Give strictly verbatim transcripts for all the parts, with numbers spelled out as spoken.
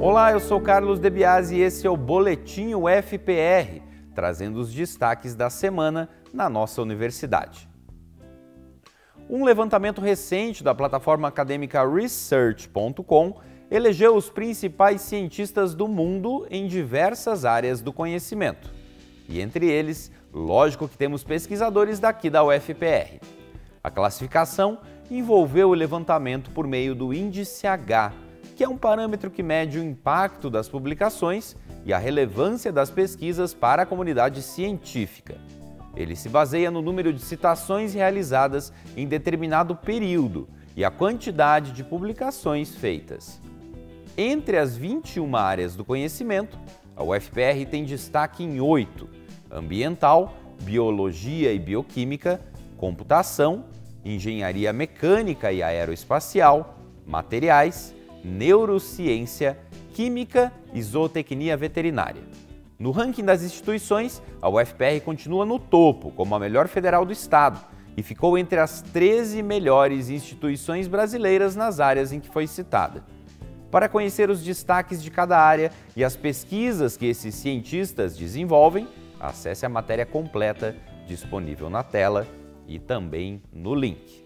Olá, eu sou Carlos De Biasi e esse é o Boletim U F P R, trazendo os destaques da semana na nossa universidade. Um levantamento recente da plataforma acadêmica research ponto com elegeu os principais cientistas do mundo em diversas áreas do conhecimento. E entre eles, lógico que temos pesquisadores daqui da U F P R. A classificação envolveu o levantamento por meio do Índice H, que é um parâmetro que mede o impacto das publicações e a relevância das pesquisas para a comunidade científica. Ele se baseia no número de citações realizadas em determinado período e a quantidade de publicações feitas. Entre as vinte e uma áreas do conhecimento, a U F P R tem destaque em oito: ambiental, biologia e bioquímica, computação, engenharia mecânica e aeroespacial, materiais, neurociência, química e zootecnia veterinária. No ranking das instituições, a U F P R continua no topo, como a melhor federal do estado, e ficou entre as treze melhores instituições brasileiras nas áreas em que foi citada. Para conhecer os destaques de cada área e as pesquisas que esses cientistas desenvolvem, acesse a matéria completa disponível na tela e também no link.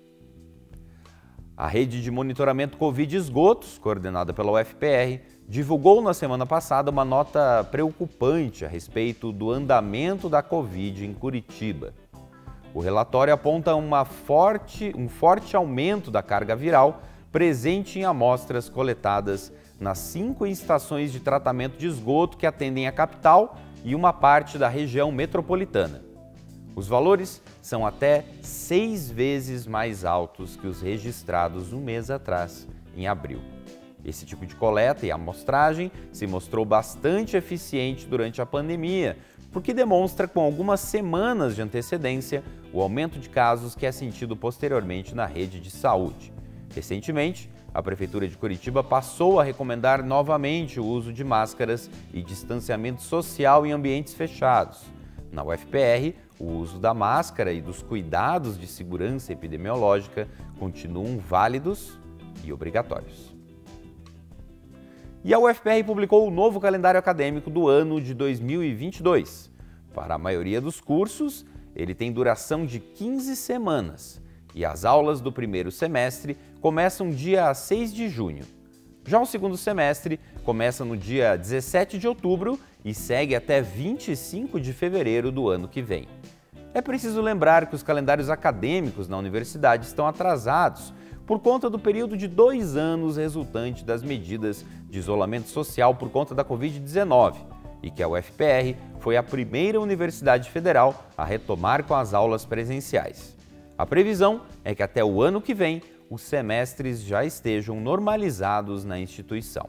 A rede de monitoramento Covid Esgotos, coordenada pela U F P R, divulgou na semana passada uma nota preocupante a respeito do andamento da Covid em Curitiba. O relatório aponta uma forte, um forte aumento da carga viral presente em amostras coletadas nas cinco estações de tratamento de esgoto que atendem a capital e uma parte da região metropolitana. Os valores são até seis vezes mais altos que os registrados um mês atrás, em abril. Esse tipo de coleta e amostragem se mostrou bastante eficiente durante a pandemia, porque demonstra com algumas semanas de antecedência o aumento de casos que é sentido posteriormente na rede de saúde. Recentemente, a Prefeitura de Curitiba passou a recomendar novamente o uso de máscaras e distanciamento social em ambientes fechados. Na U F P R, o uso da máscara e dos cuidados de segurança epidemiológica continuam válidos e obrigatórios. E a U F P R publicou o novo calendário acadêmico do ano de dois mil e vinte e dois. Para a maioria dos cursos, ele tem duração de quinze semanas e as aulas do primeiro semestre começam dia seis de junho. Já o segundo semestre começa no dia dezessete de outubro e segue até vinte e cinco de fevereiro do ano que vem. É preciso lembrar que os calendários acadêmicos na universidade estão atrasados por conta do período de dois anos resultante das medidas de isolamento social por conta da Covid dezenove e que a U F P R foi a primeira universidade federal a retomar com as aulas presenciais. A previsão é que até o ano que vem os semestres já estejam normalizados na instituição.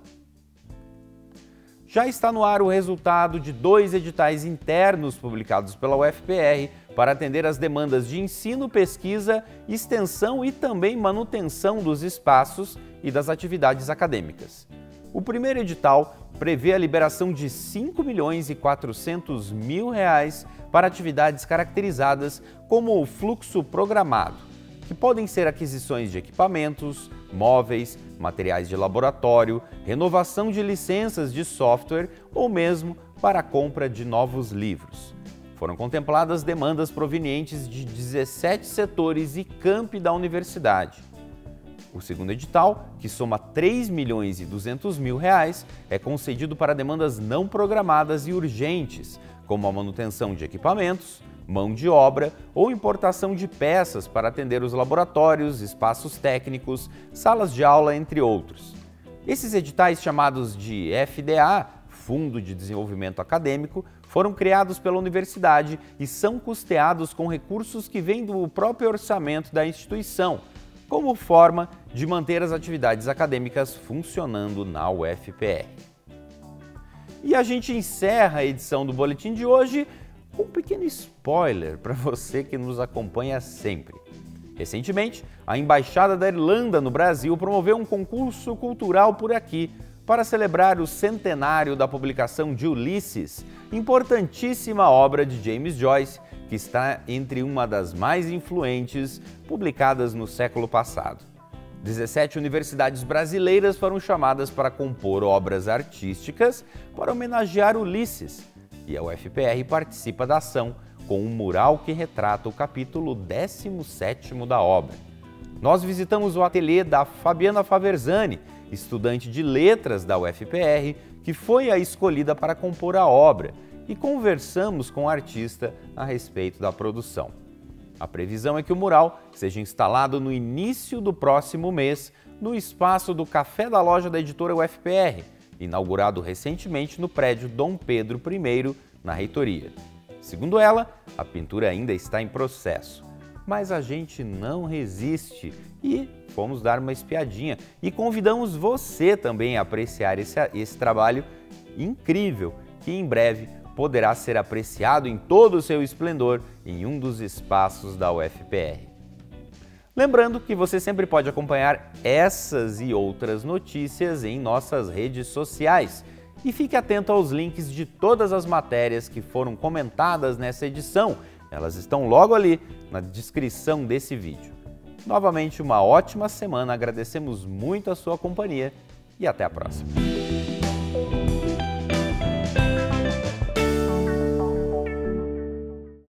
Já está no ar o resultado de dois editais internos publicados pela U F P R para atender às demandas de ensino, pesquisa, extensão e também manutenção dos espaços e das atividades acadêmicas. O primeiro edital prevê a liberação de cinco milhões e quatrocentos mil reais para atividades caracterizadas como fluxo programado, que podem ser aquisições de equipamentos, móveis, materiais de laboratório, renovação de licenças de software ou mesmo para a compra de novos livros. Foram contempladas demandas provenientes de dezessete setores e campi da universidade. O segundo edital, que soma três milhões e duzentos mil reais, é concedido para demandas não programadas e urgentes, como a manutenção de equipamentos, mão de obra ou importação de peças para atender os laboratórios, espaços técnicos, salas de aula, entre outros. Esses editais, chamados de F D A, Fundo de Desenvolvimento Acadêmico, foram criados pela universidade e são custeados com recursos que vêm do próprio orçamento da instituição, como forma de manter as atividades acadêmicas funcionando na U F P R. E a gente encerra a edição do Boletim de hoje com um pequeno spoiler para você que nos acompanha sempre. Recentemente, a Embaixada da Irlanda no Brasil promoveu um concurso cultural por aqui para celebrar o centenário da publicação de Ulisses, importantíssima obra de James Joyce, que está entre uma das mais influentes publicadas no século passado. dezessete universidades brasileiras foram chamadas para compor obras artísticas para homenagear Ulisses, e a U F P R participa da ação com um mural que retrata o capítulo décimo sétimo da obra. Nós visitamos o ateliê da Fabiana Faverzani, estudante de letras da U F P R, que foi a escolhida para compor a obra, e conversamos com o artista a respeito da produção. A previsão é que o mural seja instalado no início do próximo mês no espaço do Café da Loja da editora U F P R, inaugurado recentemente no prédio Dom Pedro I, na reitoria. Segundo ela, a pintura ainda está em processo, mas a gente não resiste e fomos dar uma espiadinha e convidamos você também a apreciar esse, esse trabalho incrível que em breve poderá ser apreciado em todo o seu esplendor em um dos espaços da U F P R. Lembrando que você sempre pode acompanhar essas e outras notícias em nossas redes sociais e fique atento aos links de todas as matérias que foram comentadas nessa edição. Elas estão logo ali na descrição desse vídeo. Novamente, uma ótima semana, agradecemos muito a sua companhia e até a próxima.